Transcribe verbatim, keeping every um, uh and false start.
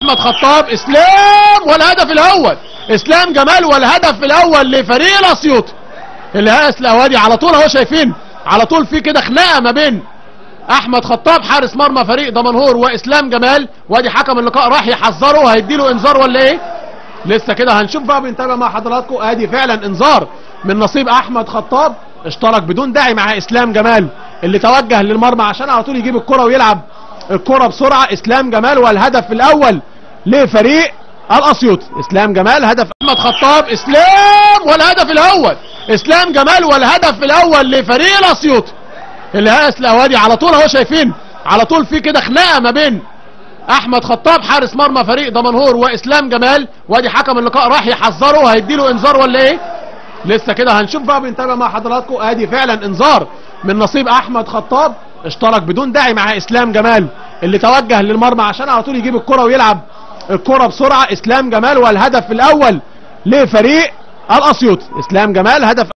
احمد خطاب اسلام والهدف الاول، اسلام جمال والهدف الاول لفريق الاسيوطي. الهاس الاوادي على طول اهو، شايفين على طول في كده خناقه ما بين احمد خطاب حارس مرمى فريق دمنهور واسلام جمال، وادي حكم اللقاء راح يحذره، هيديله انذار ولا ايه؟ لسه كده هنشوف بقى، بنتابع مع حضراتكم. ادي فعلا انذار من نصيب احمد خطاب، اشترك بدون داعي مع اسلام جمال اللي توجه للمرمى عشان على طول يجيب الكرة ويلعب الكرة بسرعة. اسلام جمال والهدف الاول لفريق الاسيوطي. اسلام جمال هدف احمد خطاب اسلام والهدف الاول، اسلام جمال والهدف الاول لفريق الاسيوطي. الهاس الاوادي على طول اهو، شايفين على طول في كده خناقه ما بين احمد خطاب حارس مرمى فريق دمنهور واسلام جمال، وادي حكم اللقاء راح يحذره، هيديله انذار ولا ايه؟ لسه كده هنشوف بقى، بنتابع مع حضراتكم. ادي فعلا انذار من نصيب احمد خطاب، اشترك بدون داعي مع اسلام جمال اللي توجه للمرمى عشان على طول يجيب الكرة ويلعب الكرة بسرعة. اسلام جمال والهدف الاول لفريق الاسيوطي. اسلام جمال هدف